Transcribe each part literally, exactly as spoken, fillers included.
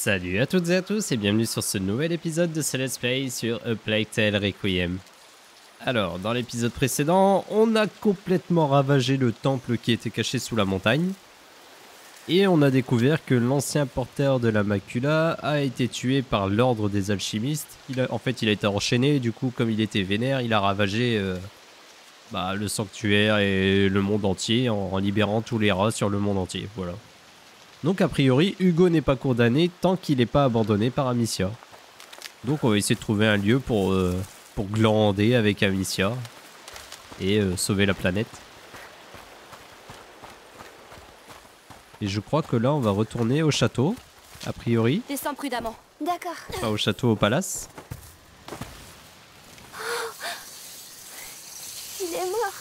Salut à toutes et à tous et bienvenue sur ce nouvel épisode de ce Let's Play sur A Plague Tale Requiem. Alors, dans l'épisode précédent, on a complètement ravagé le temple qui était caché sous la montagne. Et on a découvert que l'ancien porteur de la macula a été tué par l'ordre des alchimistes. Il a, en fait, il a été enchaîné et du coup, comme il était vénère, il a ravagé euh, bah, le sanctuaire et le monde entier en, en libérant tous les rats sur le monde entier. Voilà. Donc a priori, Hugo n'est pas condamné tant qu'il n'est pas abandonné par Amicia. Donc on va essayer de trouver un lieu pour, euh, pour glander avec Amicia et euh, sauver la planète. Et je crois que là on va retourner au château, a priori. Descends prudemment. D'accord. Pas au château, au palace. Oh, il est mort.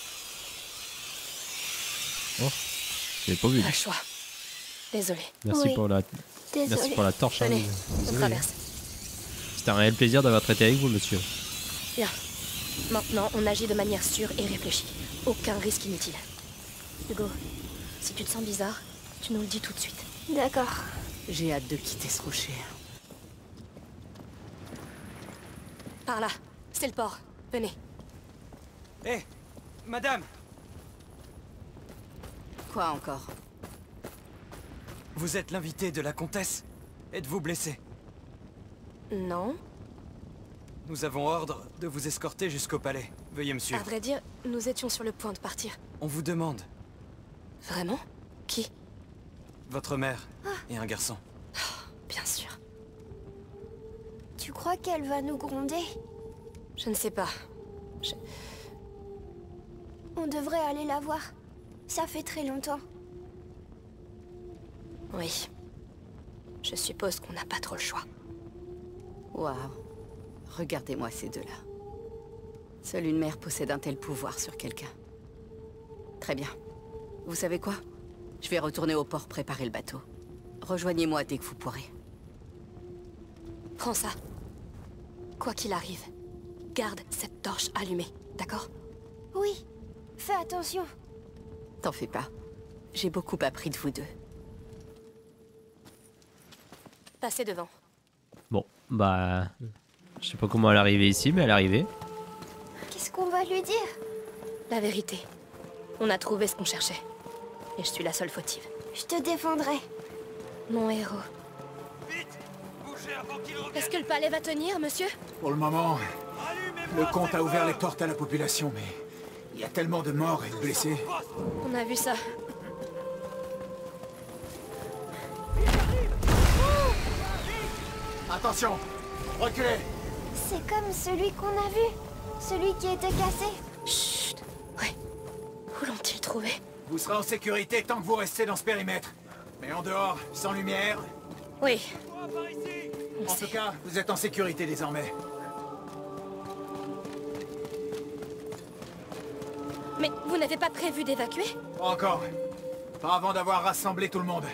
Oh, je l'ai pas vu. Pas le choix. Désolé. Merci, oui. pour la... Désolé. Merci pour la torche. Venez, hein. on traverse. C'était un réel plaisir d'avoir traité avec vous, monsieur. Bien. Maintenant, on agit de manière sûre et réfléchie. Aucun risque inutile. Hugo, si tu te sens bizarre, tu nous le dis tout de suite. D'accord. J'ai hâte de quitter ce rocher. Par là. C'est le port. Venez. Hé, hey, madame! Quoi encore? Vous êtes l'invité de la comtesse? Êtes-vous blessé? Non. Nous avons ordre de vous escorter jusqu'au palais. Veuillez me suivre. À vrai dire, nous étions sur le point de partir. On vous demande. Vraiment? Qui? Votre mère ah. et un garçon. Oh, bien sûr. Tu crois qu'elle va nous gronder? Je ne sais pas. Je... On devrait aller la voir. Ça fait très longtemps. Oui. Je suppose qu'on n'a pas trop le choix. Waouh. Regardez-moi ces deux-là. Seule une mère possède un tel pouvoir sur quelqu'un. Très bien. Vous savez quoi? Je vais retourner au port préparer le bateau. Rejoignez-moi dès que vous pourrez. Prends ça. Quoi qu'il arrive, garde cette torche allumée, d'accord? Oui. Fais attention. T'en fais pas. J'ai beaucoup appris de vous deux. Passez devant. Bon, bah... Je sais pas comment elle est arrivée ici, mais elle est arrivée. Qu'est-ce qu'on va lui dire? La vérité. On a trouvé ce qu'on cherchait. Et je suis la seule fautive. Je te défendrai. Mon héros. Vite! Bougez avant qu'il revienne! Est-ce que le palais va tenir, monsieur? Pour le moment, le comte a ouvert les portes à la population, mais il y a tellement de morts et de blessés. On a vu ça. Attention! Reculez! C'est comme celui qu'on a vu. Celui qui était cassé. Chut! Ouais. Où l'ont-ils trouvé? Vous serez en sécurité tant que vous restez dans ce périmètre. Mais en dehors, sans lumière... Oui. En tout cas, vous êtes en sécurité désormais. Mais vous n'avez pas prévu d'évacuer? Pas encore. Pas avant d'avoir rassemblé tout le monde.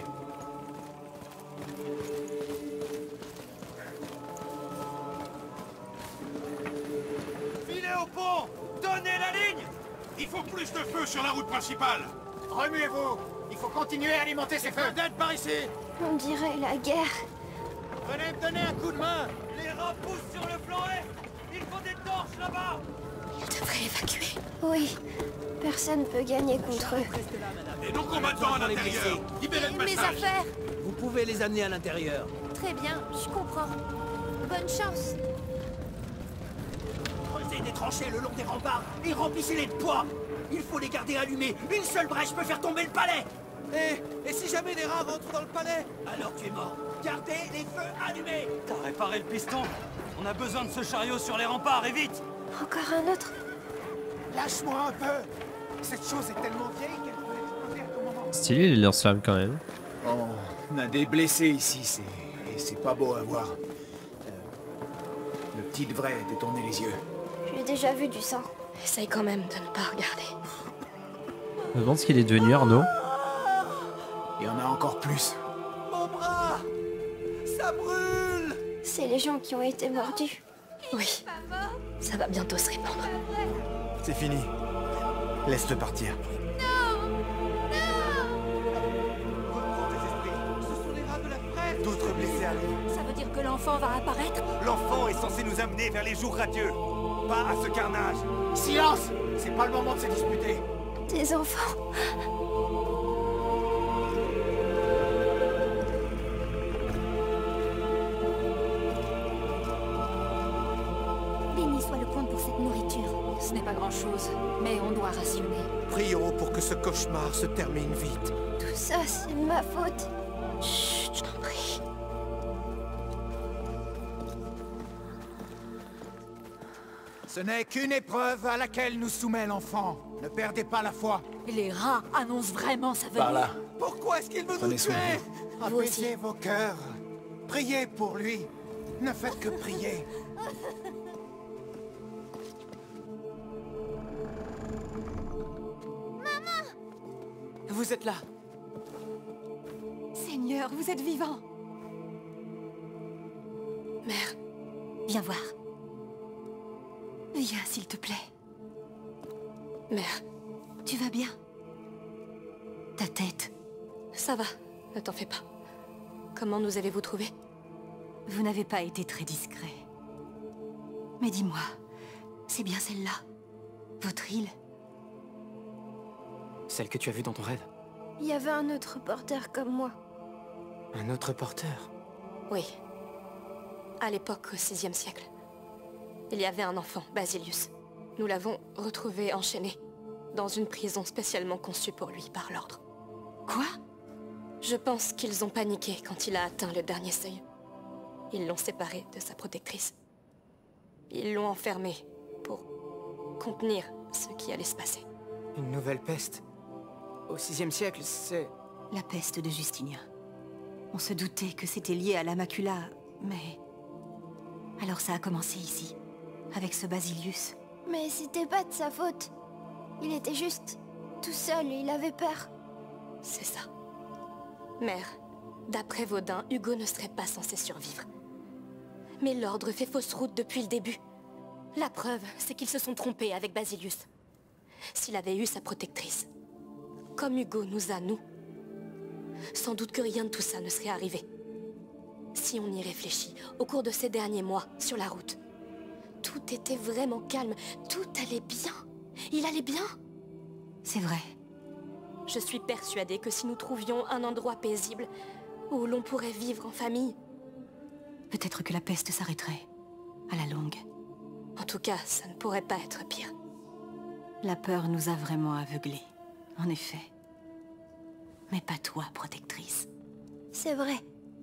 Filez au pont! Donnez la ligne! Il faut plus de feu sur la route principale! Remuez-vous! Il faut continuer à alimenter ces feux! D'être par ici! On dirait la guerre. Venez me donner un coup de main! Les rats poussent sur le flanc est! Il faut des torches là-bas! Ils devraient évacuer. Oui. Personne peut gagner contre eux. Et nos combattants à l'intérieur! Libérez le Mes passage! affaires! Vous pouvez les amener à l'intérieur. Très bien, je comprends. Bonne chance. Creusez des tranchées le long des remparts et remplissez-les de poids. Il faut les garder allumés. Une seule brèche peut faire tomber le palais. Et, et si jamais des rats rentrent dans le palais? Alors tu es mort. Gardez les feux allumés. T'as réparé le piston? On a besoin de ce chariot sur les remparts, et vite! Encore un autre? Lâche-moi un peu! Cette chose est tellement vieille qu'elle peut exploser à tout moment. Stylé les lance-flammes quand même. Oh, on a des blessés ici, c'est... et c'est pas beau à voir. Euh, Le petit devrait détourner les yeux. J'ai déjà vu du sang. Essaye quand même de ne pas regarder. Je me demande ce qu'il est devenu, Arnaud. Il y en a encore plus. Mon bras! Ça brûle! C'est les gens qui ont été mordus. Oui. Ça va bientôt se répandre. C'est fini. Laisse-le partir. Ce sont les rats de la fraîche! D'autres blessés arrivent. Ça veut dire que l'enfant va apparaître? L'enfant est censé nous amener vers les jours radieux. Pas à ce carnage. Silence! C'est pas le moment de se disputer. Des enfants. Béni soit le comte pour cette nourriture. Ce n'est pas grand-chose, mais on doit rationner. Prions pour que ce cauchemar se termine vite. Tout ça, c'est de ma faute. Chut, je t'en prie. Ce n'est qu'une épreuve à laquelle nous soumet l'enfant. Ne perdez pas la foi. Les rats annoncent vraiment sa venue. Par là. Pourquoi est-ce qu'il veut nous Prenez soin tuer? de vous. Apaisez vos cœurs. Priez pour lui. Ne faites que prier. Vous êtes là. Seigneur, vous êtes vivant. Mère, Viens voir. viens s'il te plaît. Mère, Tu vas bien? Ta tête. ça va, ne t'en fais pas. Comment nous avez-vous trouvés? Vous n'avez pas été très discret. Mais dis-moi, c'est bien celle-là? Votre île? Celle que tu as vue dans ton rêve. Il y avait un autre porteur comme moi. Un autre porteur. Oui. À l'époque, au sixième siècle. Il y avait un enfant, Basilius. Nous l'avons retrouvé enchaîné, dans une prison spécialement conçue pour lui par l'ordre. Quoi? Je pense qu'ils ont paniqué quand il a atteint le dernier seuil. Ils l'ont séparé de sa protectrice. Ils l'ont enfermé pour contenir ce qui allait se passer. Une nouvelle peste. Au sixième siècle, c'est... La peste de Justinien. On se doutait que c'était lié à la macula, mais... Alors ça a commencé ici, avec ce Basilius. Mais c'était pas de sa faute. Il était juste tout seul et il avait peur. C'est ça. Mère, d'après Vaudin, Hugo ne serait pas censé survivre. Mais l'ordre fait fausse route depuis le début. La preuve, c'est qu'ils se sont trompés avec Basilius. S'il avait eu sa protectrice, comme Hugo nous a, nous, sans doute que rien de tout ça ne serait arrivé. Si on y réfléchit, au cours de ces derniers mois, sur la route, tout était vraiment calme, tout allait bien. Il allait bien. C'est vrai. Je suis persuadée que si nous trouvions un endroit paisible, où l'on pourrait vivre en famille... Peut-être que la peste s'arrêterait, à la longue. En tout cas, ça ne pourrait pas être pire. La peur nous a vraiment aveuglés, en effet. Mais pas toi, protectrice. C'est vrai.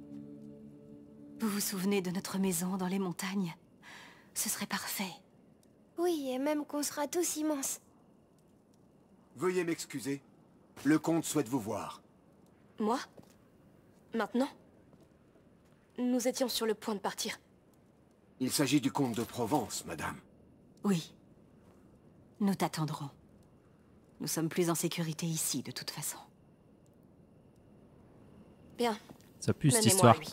Vous vous souvenez de notre maison dans les montagnes? Ce serait parfait. Oui, et même qu'on sera tous immenses. Veuillez m'excuser. Le comte souhaite vous voir. Moi? Maintenant? Nous étions sur le point de partir. Il s'agit du comte de Provence, madame. Oui. Nous t'attendrons. Nous sommes plus en sécurité ici, de toute façon. Bien. Ça pue cette Menez-moi histoire. à lui.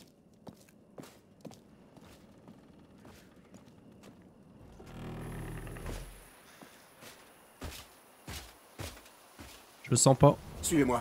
Je le sens pas. Suivez-moi.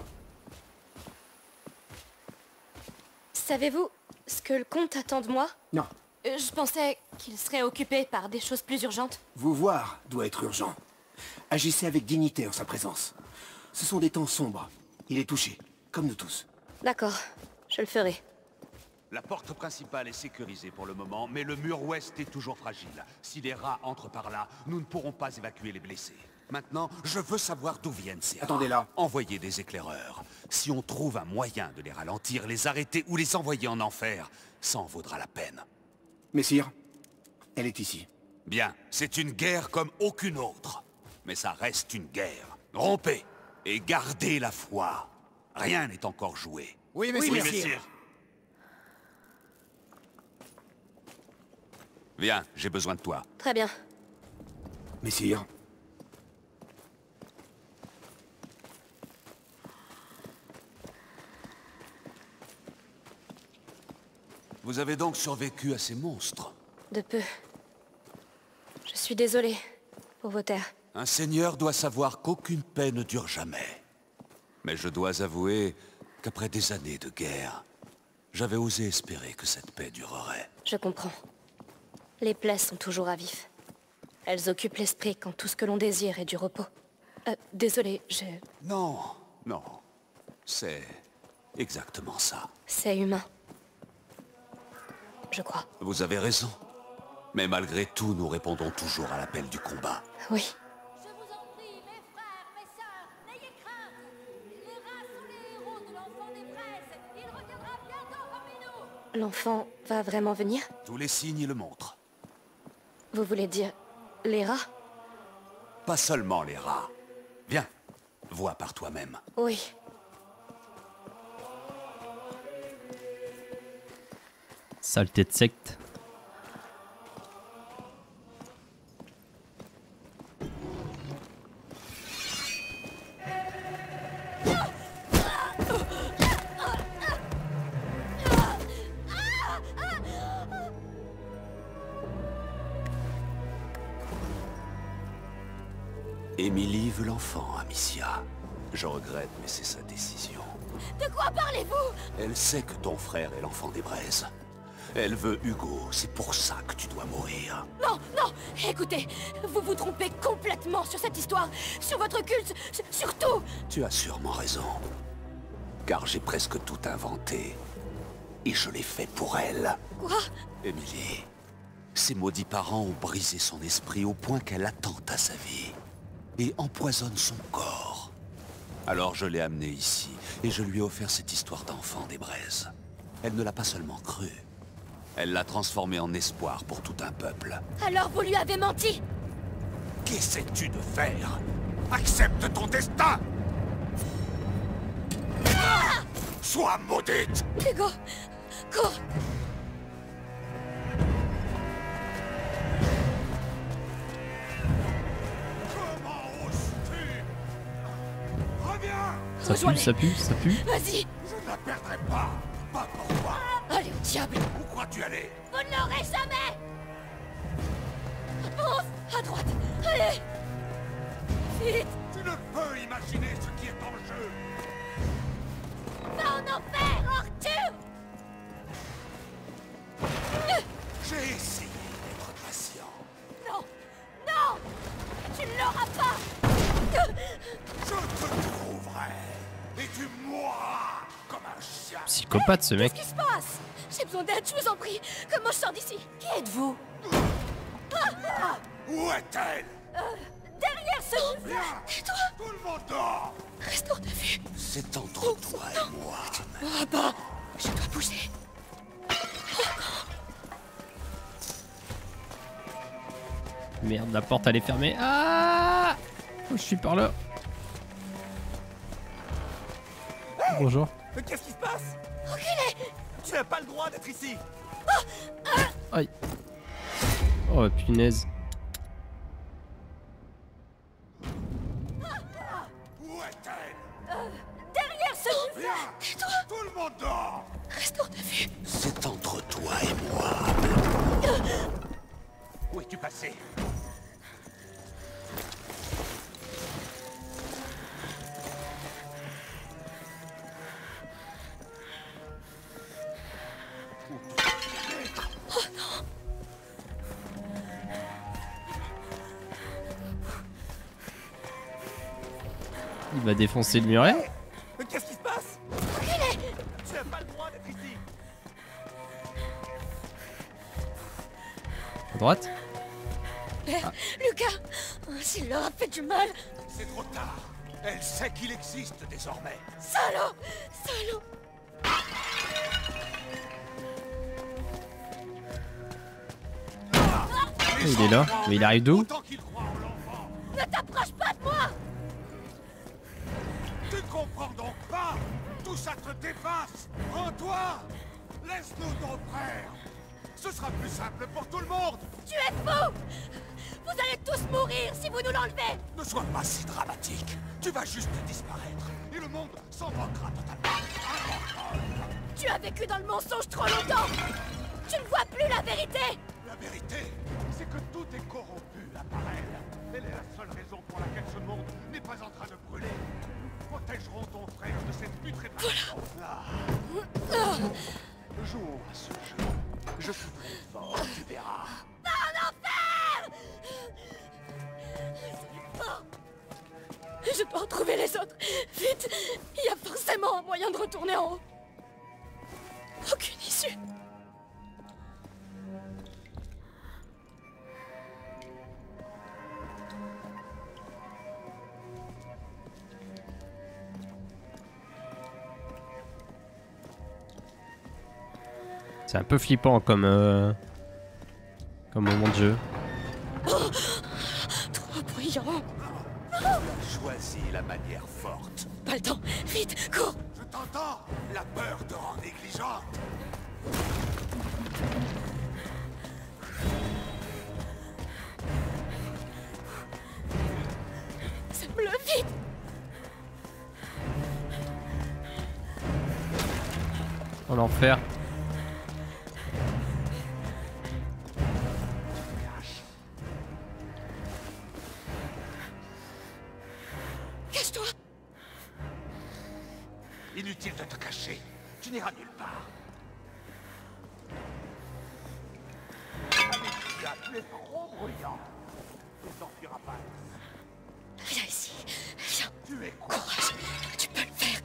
Savez-vous ce que le comte attend de moi? Non. Euh, Je pensais qu'il serait occupé par des choses plus urgentes. Vous voir doit être urgent. Agissez avec dignité en sa présence. Ce sont des temps sombres. Il est touché, comme nous tous. D'accord, je le ferai. La porte principale est sécurisée pour le moment, mais le mur ouest est toujours fragile. Si les rats entrent par là, nous ne pourrons pas évacuer les blessés. Maintenant, je veux savoir d'où viennent ces rats. Attendez là. Envoyez des éclaireurs. Si on trouve un moyen de les ralentir, les arrêter ou les envoyer en enfer, ça en vaudra la peine. Messire, elle est ici. Bien, c'est une guerre comme aucune autre. Mais ça reste une guerre. Rompez et gardez la foi. Rien n'est encore joué. Oui, Oui, messire. messire. Viens, j'ai besoin de toi. Très bien. Messire. Vous avez donc survécu à ces monstres? De peu. Je suis désolée pour vos terres. Un seigneur doit savoir qu'aucune paix ne dure jamais. Mais je dois avouer qu'après des années de guerre, J'avais osé espérer que cette paix durerait. Je comprends. Les plaies sont toujours à vif. Elles occupent l'esprit quand tout ce que l'on désire est du repos. Euh, désolé, je... Non, non. C'est exactement ça. C'est humain. Je crois. Vous avez raison. Mais malgré tout, nous répondons toujours à l'appel du combat. Oui. Je vous en prie, mes frères, mes sœurs, n'ayez crainte. Les rats sont les héros de l'enfant des braises. Il reviendra bientôt parmi nous. L'enfant va vraiment venir? Tous les signes le montrent. Vous voulez dire les rats? Pas seulement les rats. Viens, vois par toi-même. Oui. Saleté de secte. Émilie veut l'enfant, Amicia. Je regrette, mais c'est sa décision. De quoi parlez-vous? Elle sait que ton frère est l'enfant des braises. Elle veut Hugo, c'est pour ça que tu dois mourir. Non, non, écoutez, vous vous trompez complètement sur cette histoire, sur votre culte, surtout. Tu as sûrement raison. Car j'ai presque tout inventé. Et je l'ai fait pour elle. Quoi? Émilie, ses maudits parents ont brisé son esprit au point qu'elle attente à sa vie. Et empoisonne son corps. Alors je l'ai amenée ici, et je lui ai offert cette histoire d'enfant des braises. Elle ne l'a pas seulement cru. Elle l'a transformée en espoir pour tout un peuple. Alors vous lui avez menti? Qu'essaies-tu de faire? Accepte ton destin! Ah! Sois maudite! Hugo, cours! Ça pue, ça pue, ça pue. Vas-y! Je ne la perdrai pas! Pas pour toi! Allez au diable! Où crois-tu aller? Vous ne l'aurez jamais! Pense à droite! Allez! Vite! Tu ne peux imaginer ce qui est en jeu! Va en enfer, Arthur! J'ai essayé d'être patient. Non! Non! Tu ne l'auras pas! Je te trouverai! Et tu mourras comme un chien! Psychopathe ce mec. Qu'est-ce qui se passe? J'ai besoin d'aide, je vous en prie! Comment je sors d'ici? Qui êtes-vous? Ah! Où est-elle? Euh, derrière ce... Viens! Tais-toi! Tout le monde dort! Restons de vue! C'est entre toi et moi. Ah bah! Je dois bouger! Merde, la porte elle est fermée. Ah! Je suis par là. Bonjour. Qu'est-ce qui se passe? Reculez! Tu n'as pas le droit d'être ici! Aïe. Oh punaise. Où est-elle? euh, Derrière ce... Viens! Tais-toi! Tout le monde dort! Restons de vue! C'est entre toi et moi. Où es-tu passé? Oh non! Il va défoncer le muret. Qu'est-ce qui se passe? Reculez! Tu n'as pas le droit d'être ici! À droite. Père, Lucas! S'il leur a fait du mal! C'est trop tard. Elle sait qu'il existe désormais. Salaud! Salaud! Il est là. Mais il arrive d'où? Ne t'approche pas de moi! Tu ne comprends donc pas? Tout ça te dépasse! Rends-toi! Laisse-nous ton frère! Ce sera plus simple pour tout le monde! Tu es fou! Vous allez tous mourir si vous nous l'enlevez! Ne sois pas si dramatique! Tu vas juste disparaître! Et le monde s'en moquera totalement! Tu as vécu dans le mensonge trop longtemps! Tu ne vois plus la vérité! La vérité, c'est que tout est corrompu à part elle. Elle est la seule raison pour laquelle ce monde n'est pas en train de brûler. Nous protégerons ton frère de cette putréfaction. Voilà. Jouons à ce jeu. Je suis très fort, tu verras. Pas en enfer! C'est fort. Je dois retrouver les autres. Vite! Il y a forcément un moyen de retourner en haut. Aucune issue. C'est un peu flippant comme euh, comme moment de jeu. Oh, trop bruyant. Tu as choisi la manière forte. Pas le temps. Vite, cours. Je t'entends. La peur te rend négligente. Ça me le vite. Oh l'enfer. Cache-toi. Inutile de te cacher. Tu n'iras nulle part. Amicia, tu es trop bruyant. Tu ne t'enfuiras pas. Viens ici. Viens. Tu es courage. Tu peux le faire.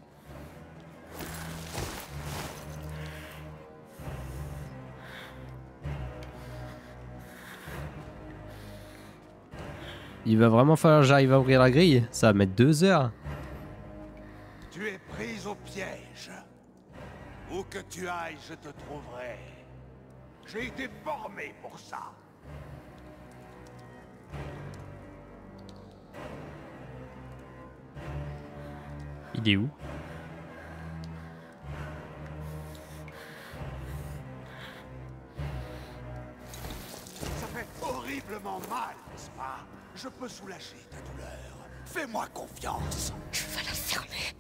Il va vraiment falloir que j'arrive à ouvrir la grille. Ça va mettre deux heures. Tu es prise au piège. Où que tu ailles, je te trouverai. J'ai été formé pour ça. Il est où? Ça fait horriblement mal, n'est-ce pas? Je peux soulager ta douleur. Fais-moi confiance. Je vais la fermer.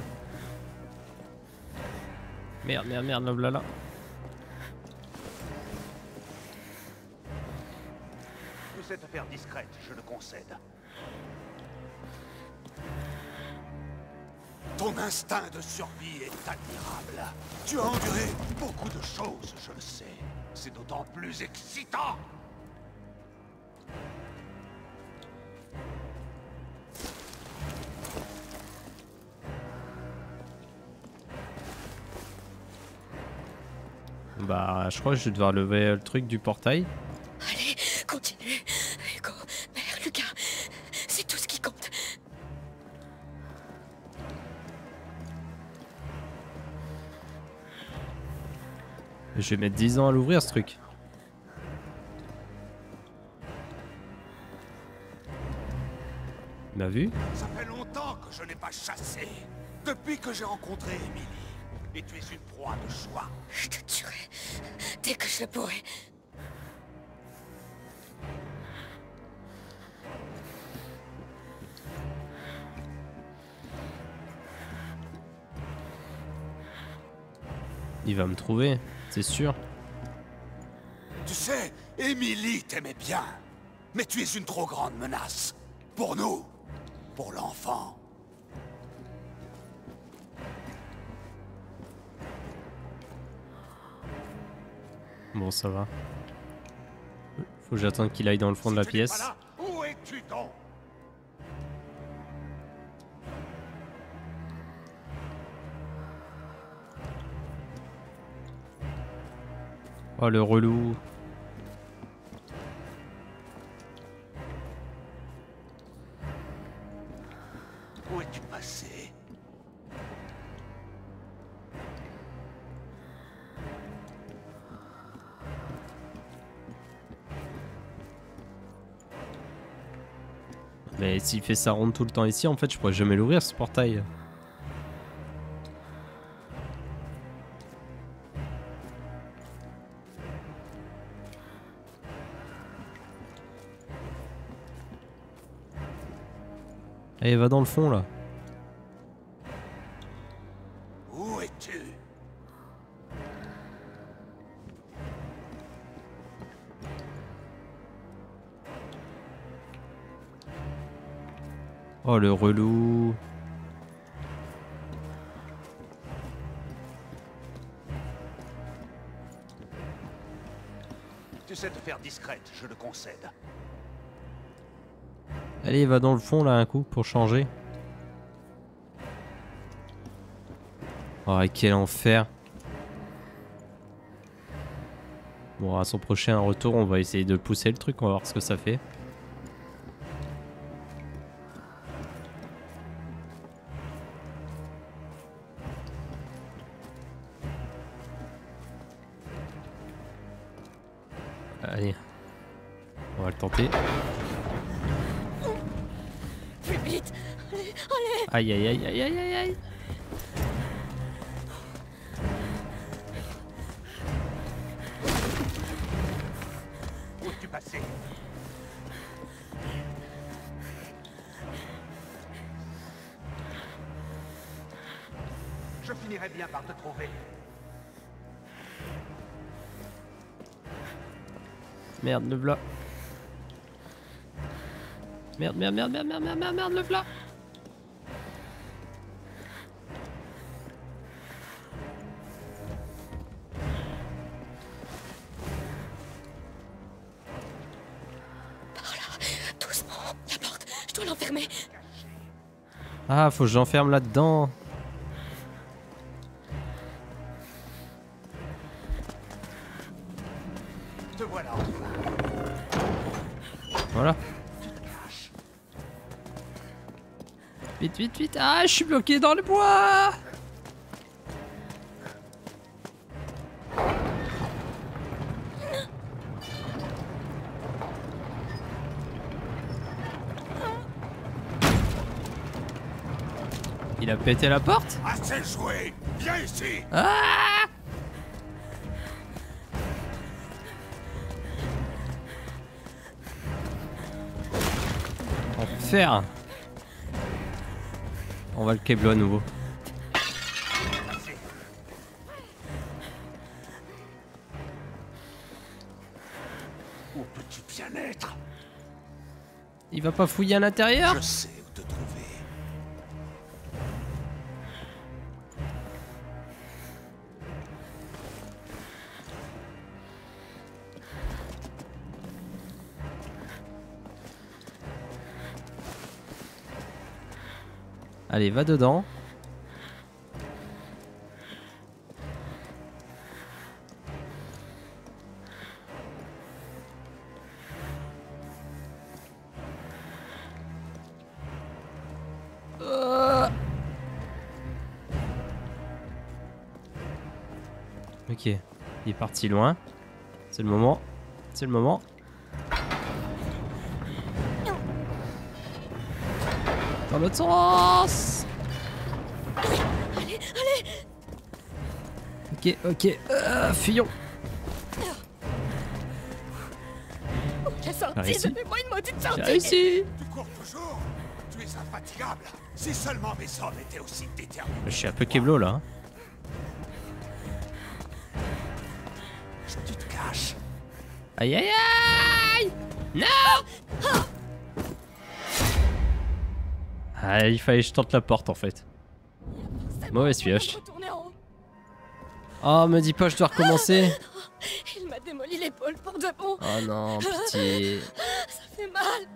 Merde, merde, merde, là, là. Tu sais te faire discrète, je le concède. Ton instinct de survie est admirable. Tu as enduré beaucoup de choses, je le sais. C'est d'autant plus excitant. Bah, je crois que je vais devoir lever le truc du portail. Allez, continue. Hugo, Mère, Lucas, c'est tout ce qui compte. Je vais mettre dix ans à l'ouvrir ce truc. Il m'a vu? Ça fait longtemps que je n'ai pas chassé. Depuis que j'ai rencontré Emily. Et tu es une proie de choix. Je te tuerai dès que je le pourrai. Il va me trouver, c'est sûr. Tu sais, Emily t'aimait bien. Mais tu es une trop grande menace. Pour nous. Pour l'enfant. Bon, ça va. Faut que j'attende qu'il aille dans le fond de la pièce. Là, où es-tu donc? Oh, le relou. Où es-tu passé? Mais s'il fait sa ronde tout le temps ici, en fait, je pourrais jamais l'ouvrir ce portail. Allez, va dans le fond là. Où es-tu? Oh, le relou. Tu sais te faire discrète, je le concède. Allez, va dans le fond là un coup pour changer. Oh, quel enfer. Bon, à son prochain retour, on va essayer de pousser le truc, on va voir ce que ça fait. Allez, on va le tenter. Plus vite. Allez, allez. Aïe aïe aïe aïe aïe aïe aïe. Où es-tu passé? Je finirai bien par te trouver. Merde, le v'là. Merde, merde, merde, merde, merde, merde, merde, merde, le v'là. Par là, doucement. La porte, je dois l'enfermer. Ah, faut que j'enferme là-dedans. Te voilà. Voilà. Vite, vite, vite. Ah, je suis bloqué dans le bois. Il a pété la porte? Assez joué. Viens ici. Ah! Enfer. On va le câbler à nouveau. Où peux-tu bien être? Il va pas fouiller à l'intérieur? Je sais où te trouver. Allez, va dedans. Euh. Ok, il est parti loin. C'est le moment. C'est le moment. Dans l'autre sens. Allez, allez. Ok, ok. Euh, fuyons. J'ai sorti, réussi. donnez-moi une maudite sortie. J'ai réussi. Tu cours toujours. Tu es infatigable. Si seulement mes hommes étaient aussi déterminés. Je suis un peu keblo là. Tu te caches. Aïe aïe aïe. Non. Ah, il fallait que je tente la porte en fait. Mauvaise pioche. Retourner en haut. Oh, me dis pas, je dois recommencer. Il m'a démoli l'épaule pour de bon. Oh non, pitié. Ça fait mal.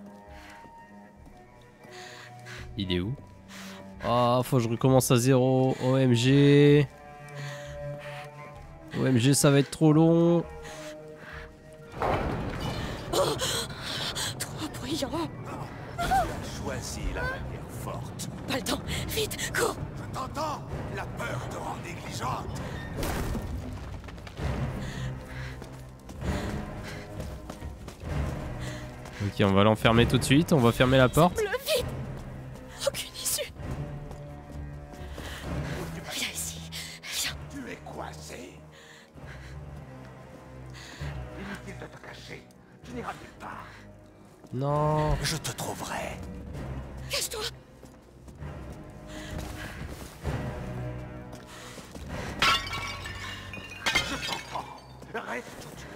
Il est où? Oh, faut que je recommence à zéro. O M G. O M G, ça va être trop long. Oh, trop bruyant. Tu as choisi la manière forte. Pas le temps. Vite, cours. Je t'entends. La peur te rend négligente. Ok, on va l'enfermer tout de suite. On va fermer la porte. Le vite. Aucune issue. Viens ici. Viens. Tu es coincé. Inutile de te cacher. Tu n'iras nulle part. Non. Je te trouverai. Cache-toi. Je t'entends. Reste où tu es.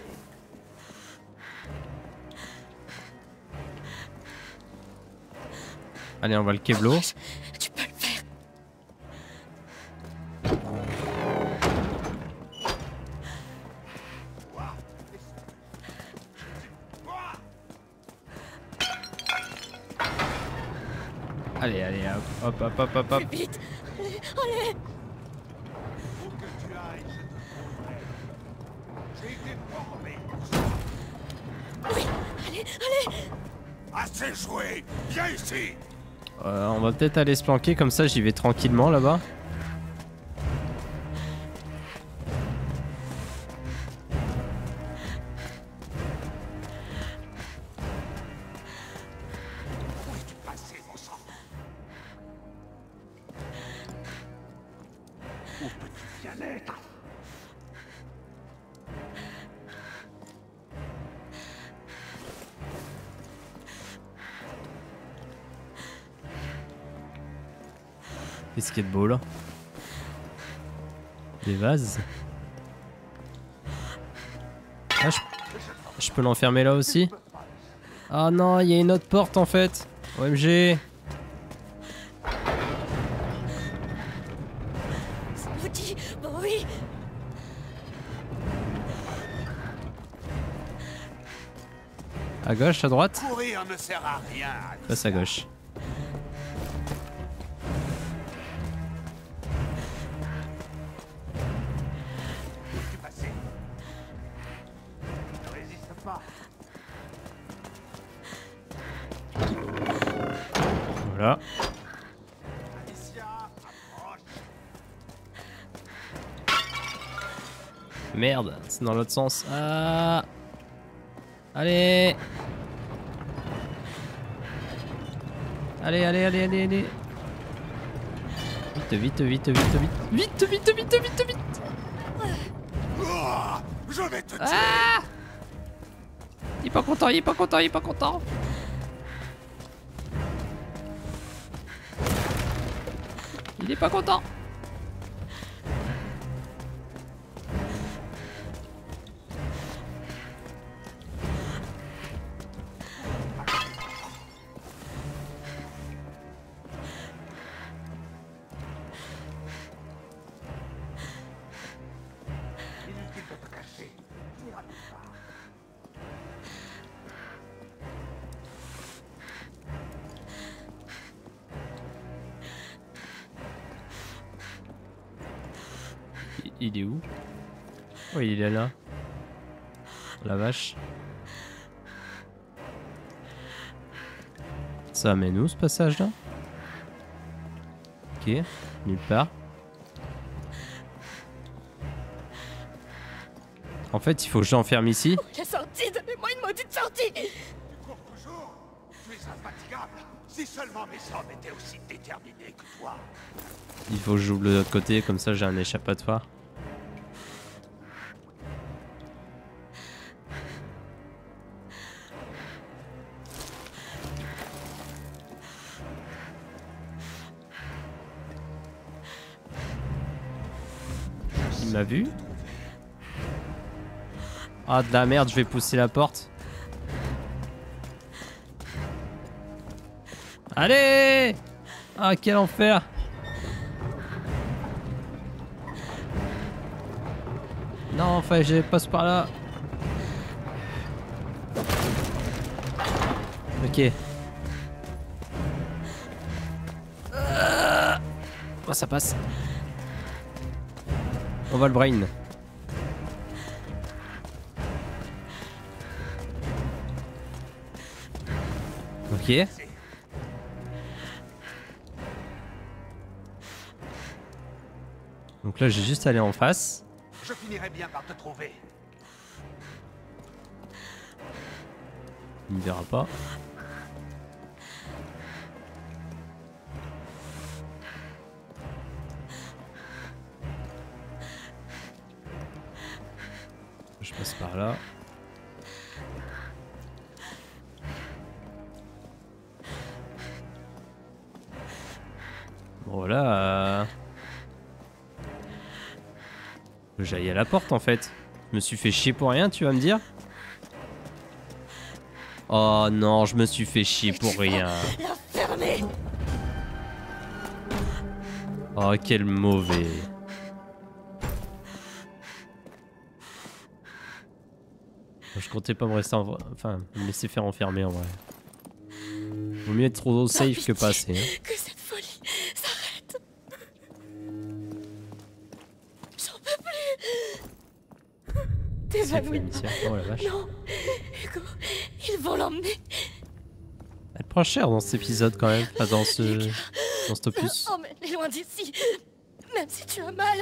Allez, on va le keblo. Tu peux le faire. Allez, allez, hop, hop, hop, hop, hop. Plus vite. Allez, allez. Oui, allez, allez. Assez joué. Viens ici. Euh, on va peut-être aller se planquer, comme ça j'y vais tranquillement là-bas. Qu'est-ce qu'il y a de beau là? Des vases. Ah, je, je peux l'enfermer là aussi? Ah non, il y a une autre porte en fait. O M G. Ça vous dit, bon oui. À gauche, à droite? Courir ne sert à rien. Passe à gauche. Voilà. Merde, c'est dans l'autre sens. Ah. Allez. Allez, allez, allez, allez, allez. Vite, vite, vite, vite, vite. Vite, vite, vite, vite, vite. Oh, je vais te tuer. Ah. Il est pas content, il est pas content, il est pas content. Il est pas content. Il est où? Oh, il est là. La vache. Ça amène où ce passage là? Ok, nulle part. En fait, il faut que j'enferme ici. Oh, la sortie, donnez-moi une maudite sortie. Tu cours toujours. Tu es infatigable. Si seulement mes hommes étaient aussi déterminés que toi. Il faut que j'ouvre de l'autre côté, comme ça j'ai un échappatoire. Il m'a vu? Ah de la merde, je vais pousser la porte. Allez! Ah quel enfer! Non, enfin je passe par là. Ok. Euh... Oh ça passe. On va le brain. Ok. Donc là j'ai juste à aller en face. Je finirai bien par te trouver. Il ne verra pas. Je passe par là. Voilà. Euh... J'aille à la porte en fait. Je me suis fait chier pour rien, tu vas me dire? Oh non, je me suis fait chier pour rien. Oh quel mauvais. Je comptais pas me rester en... Enfin, me laisser faire enfermer en vrai. Vaut mieux être trop safe que pas assez. Hein. Que t'évanouir. Amicia. Oh la vache. Non, Hugo, ils vont l'emmener. Elle prend cher dans cet épisode quand même, enfin, dans ce dans cet opus. Emmène-les loin d'ici, même si tu as mal.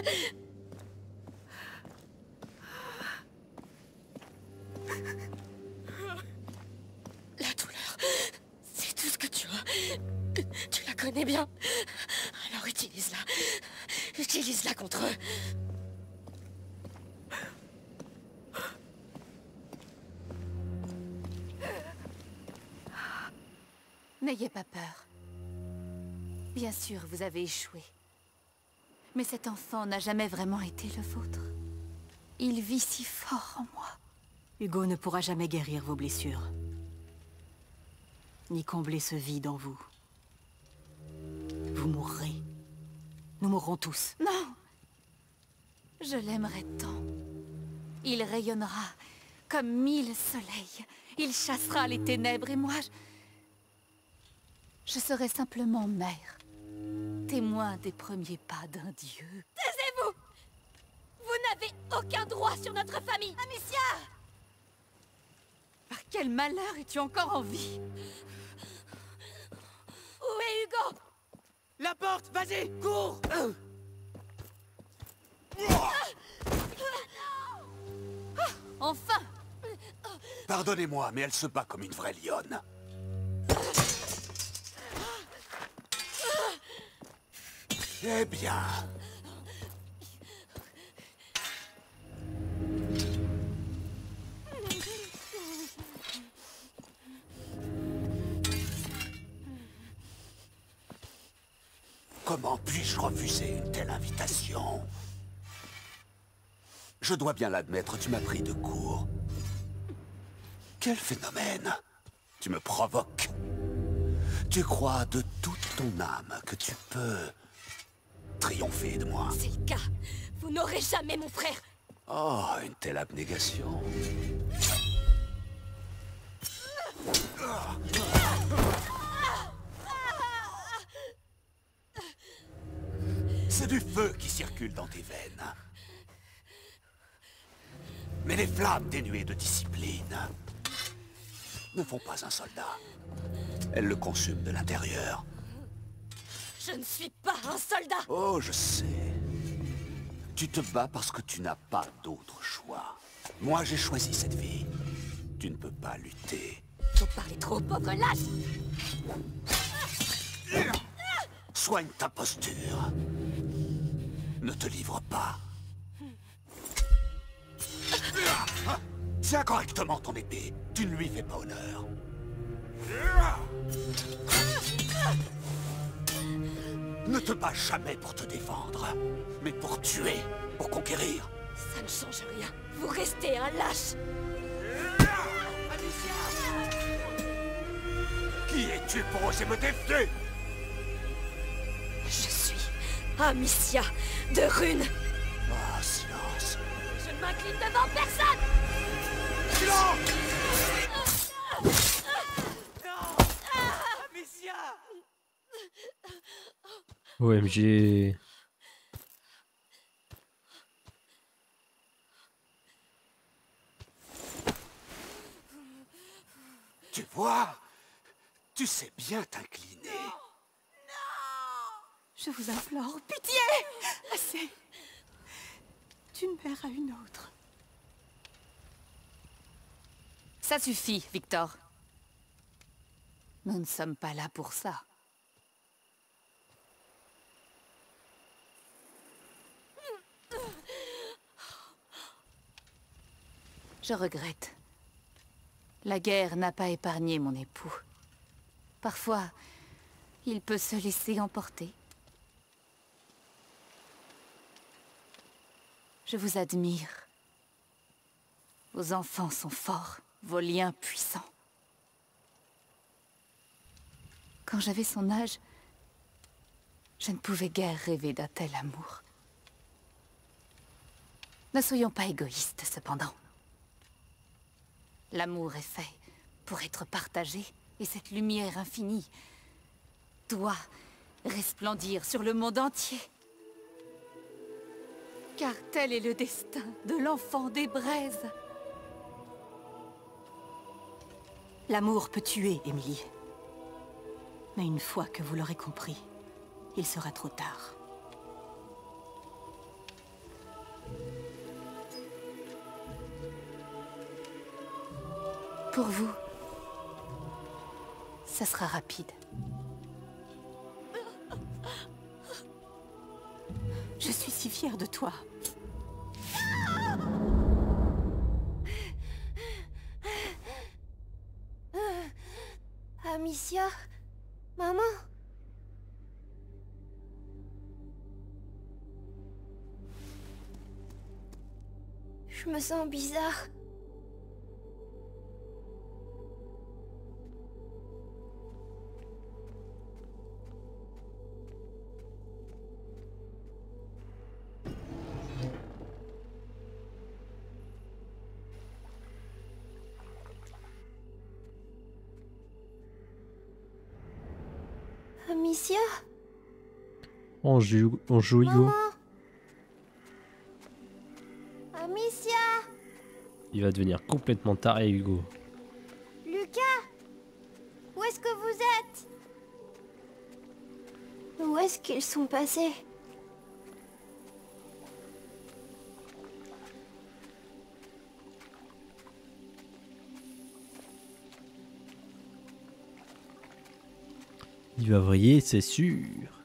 La douleur, c'est tout ce que tu as. Tu la connais bien. Alors utilise-la. Utilise-la contre eux. N'ayez pas peur. Bien sûr, vous avez échoué. Mais cet enfant n'a jamais vraiment été le vôtre. Il vit si fort en moi. Hugo ne pourra jamais guérir vos blessures. Ni combler ce vide en vous. Vous mourrez. Nous mourrons tous. Non! Je l'aimerais tant. Il rayonnera comme mille soleils. Il chassera les ténèbres et moi... Je... Je serai simplement mère, témoin des premiers pas d'un dieu. Taisez-vous! Vous n'avez aucun droit sur notre famille! Amicia! Par quel malheur es-tu encore en vie? Où est Hugo? La porte, vas-y, cours! Enfin! Pardonnez-moi, mais elle se bat comme une vraie lionne. Eh bien... Comment puis-je refuser une telle invitation? Je dois bien l'admettre, tu m'as pris de court. Quel phénomène! Tu me provoques. Tu crois de toute ton âme que tu peux... triompher de moi. C'est le cas. Vous n'aurez jamais mon frère. Oh, une telle abnégation. C'est du feu qui circule dans tes veines. Mais les flammes dénuées de discipline ne font pas un soldat. Elles le consument de l'intérieur. Je ne suis pas un soldat. Oh, je sais. Tu te bats parce que tu n'as pas d'autre choix. Moi, j'ai choisi cette vie. Tu ne peux pas lutter. Vous parlez trop, pauvre lâche. Soigne ta posture. Ne te livre pas. Tiens correctement ton épée. Tu ne lui fais pas honneur. Ne te bats jamais pour te défendre, mais pour tuer, pour conquérir. Ça ne change rien. Vous restez un lâche. Qui es-tu pour oser me défier? Je suis Amicia de Rune. Ah, silence. Je ne m'incline devant personne. Silence! Amicia! O M G. Tu vois? Tu sais bien t'incliner. Je vous implore, pitié! Assez! D'une mère à une autre. Ça suffit, Victor. Nous ne sommes pas là pour ça. Je regrette. La guerre n'a pas épargné mon époux. Parfois, il peut se laisser emporter. Je vous admire. Vos enfants sont forts, vos liens puissants. Quand j'avais son âge, je ne pouvais guère rêver d'un tel amour. Ne soyons pas égoïstes, cependant. L'amour est fait pour être partagé, et cette lumière infinie doit resplendir sur le monde entier. Car tel est le destin de l'enfant des braises. L'amour peut tuer, Emily. Mais une fois que vous l'aurez compris, il sera trop tard. Pour vous, ça sera rapide. Je suis si fière de toi. Amicia, maman. Je me sens bizarre. Amicia? On joue, on joue Hugo. Maman? Amicia? Il va devenir complètement taré, Hugo. Lucas? Où est-ce que vous êtes? Où est-ce qu'ils sont passés? Il va vriller, c'est sûr.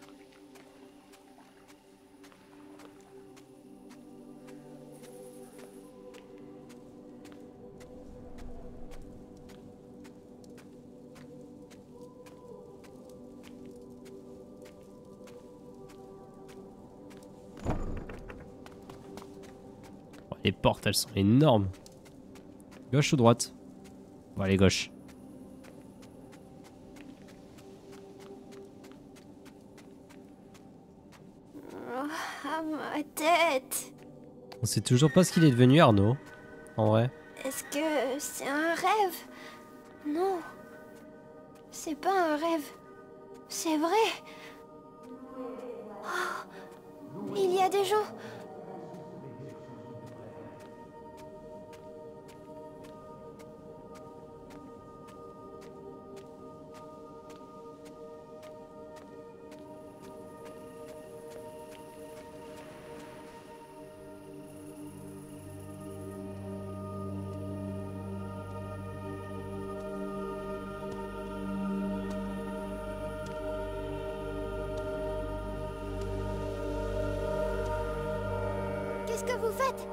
Oh, les portes, elles sont énormes. Gauche ou droite? Bon, allez, gauche. Ah, ma tête. On sait toujours pas ce qu'il est devenu, Arnaud. En vrai. Est-ce que c'est un rêve? Non. C'est pas un rêve. C'est vrai. Oh, il y a des gens. Qu'est-ce que vous faites?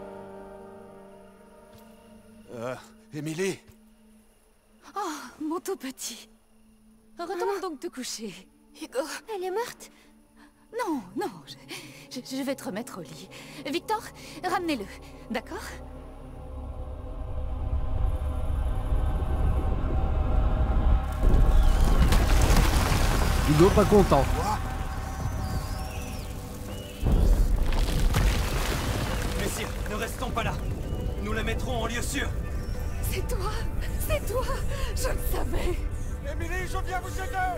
Euh, Emily? Oh, mon tout petit. Retourne donc te coucher. Hugo, elle est morte? Non, non, je, je, je vais te remettre au lit. Victor, ramenez-le, d'accord? Hugo pas content. Messire, ne restons pas là. Nous la mettrons en lieu sûr. C'est toi, c'est toi, je le savais. Emily, je viens vous aider.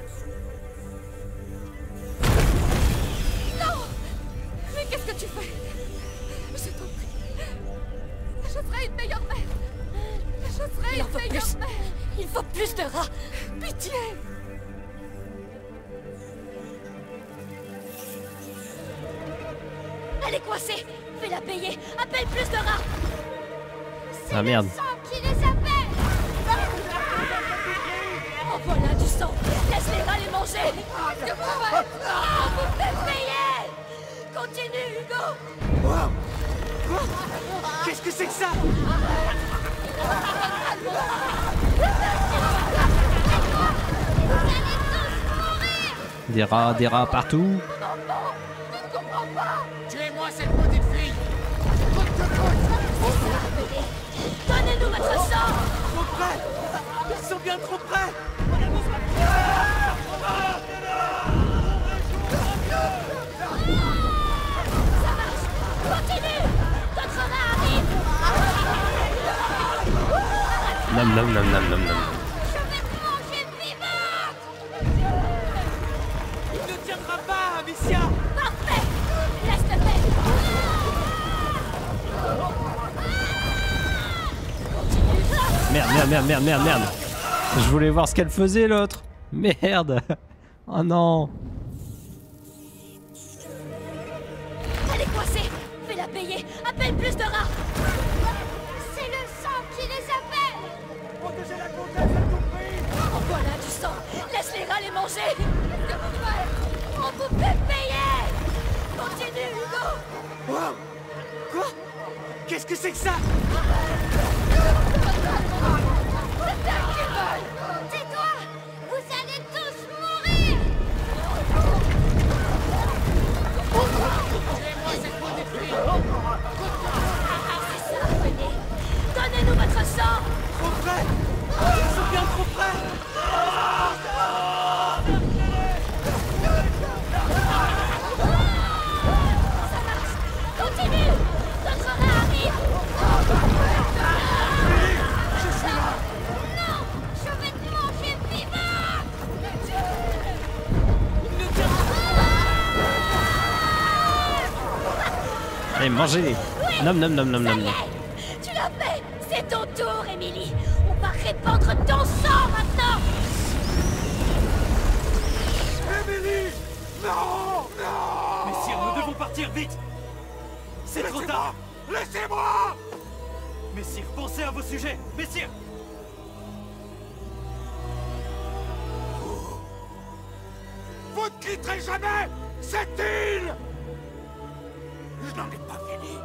Non! Mais qu'est-ce que tu fais? Je t'en prie. Je ferai une meilleure mère. Je ferai Il en une faut meilleure plus. mère. Il faut plus de rats. Pitié! Elle est coincée. Fais-la payer. Appelle plus de rats. Ah merde. Qui les appelle? En voilà du sang. Laisse les rats les manger. Qu'est-ce que vous faites? On vous fait payer. Continue, Hugo. Wow. Qu'est-ce que c'est que ça? Des rats, des rats partout. Tuez-moi cette maudite fille. Donnez-nous votre sang. Trop près. Ils sont bien trop près. Ça marche. Continue. D'autres rats arrivent. Nam nam nam nam nam nam. Je vais te manger vivante. Il ne tiendra pas, Amicia. Parfait. Laisse-le faire. Merde, merde, merde, merde, merde, merde. Je voulais voir ce qu'elle faisait l'autre. Merde. Oh non. Elle est coincée. Fais-la payer. Appelle plus de rats. C'est le sang qui les appelle. Protégez la comtesse, elle compris. En voilà du sang. Laisse les rats les manger. Qu'est-ce que vous faites? On vous fait payer. Continue, Hugo. Wow. Quoi? Qu'est-ce que c'est que ça? Tais-toi! Vous allez tous mourir! C'est ça, venez. Donnez-nous votre sang. Trop près. Ils sont bien trop près. Ça marche. Continue. Notre rat arrive. Je suis là. Non! Je vais te manger vivant! Allez, mangez-les. Nom nom nom nom nom nom. Tu l'as fait. C'est ton tour, Emily. On va répandre ton sang maintenant. Emily! Non! Non! Messire, nous devons partir vite! C'est trop tard! Laissez-moi! Messire, pensez à vos sujets! Messire! Vous ne quitterez jamais cette île! Je n'en ai pas fini.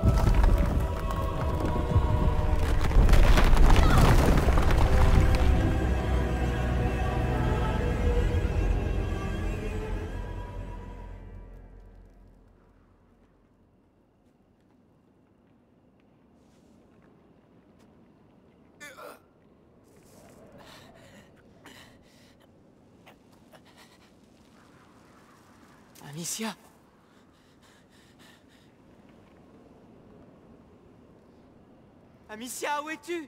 Amicia? Amicia, où es-tu?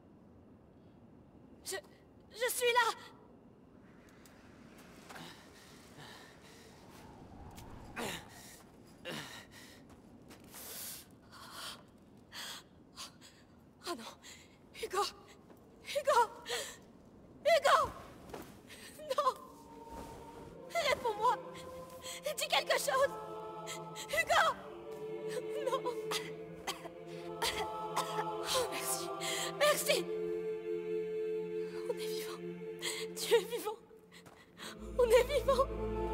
Je... Je suis là. Oh non. Hugo. Hugo. Hugo. Non. Réponds-moi. Dis quelque chose. Hugo. Non. Oh, merci. Merci. On est vivant. Tu es vivant. On est vivant.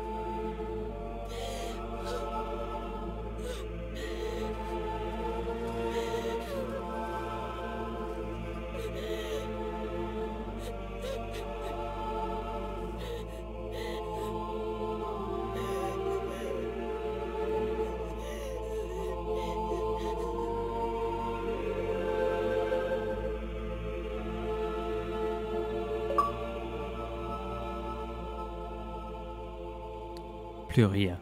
Plus rien.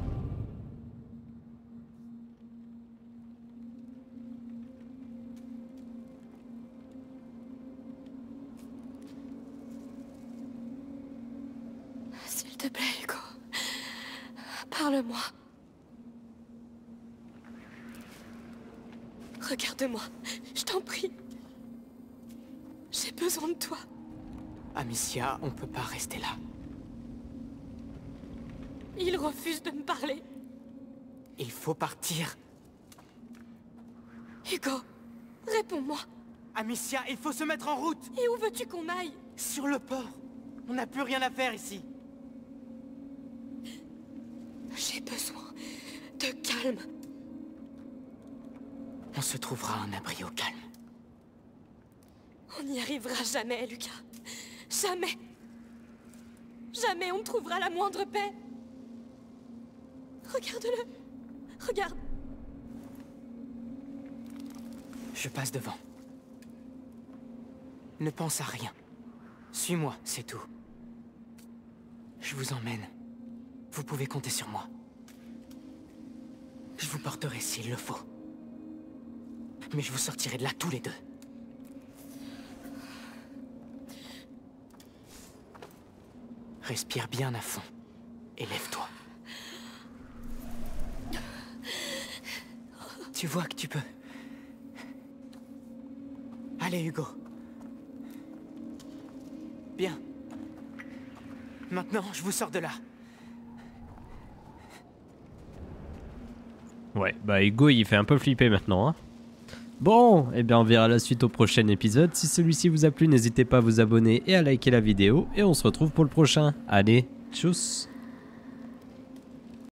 S'il te plaît, Hugo. Parle-moi. Regarde-moi, je t'en prie. J'ai besoin de toi. Amicia, on peut pas rester là. Il refuse de me parler. Il faut partir. Hugo, réponds-moi. Amicia, il faut se mettre en route. Et où veux-tu qu'on aille? Sur le port. On n'a plus rien à faire ici. J'ai besoin de calme. On se trouvera un abri au calme. On n'y arrivera jamais, Lucas. Jamais. Jamais on ne trouvera la moindre paix. Regarde-le. Regarde. Je passe devant. Ne pense à rien. Suis-moi, c'est tout. Je vous emmène. Vous pouvez compter sur moi. Je vous porterai s'il le faut. Mais je vous sortirai de là tous les deux. Respire bien à fond. Et lève-toi. Tu vois que tu peux. Allez, Hugo. Bien. Maintenant, je vous sors de là. Ouais, bah Hugo il fait un peu flipper maintenant, hein. Bon, et eh bien on verra la suite au prochain épisode. Si celui-ci vous a plu, n'hésitez pas à vous abonner et à liker la vidéo. Et on se retrouve pour le prochain. Allez, tchuss!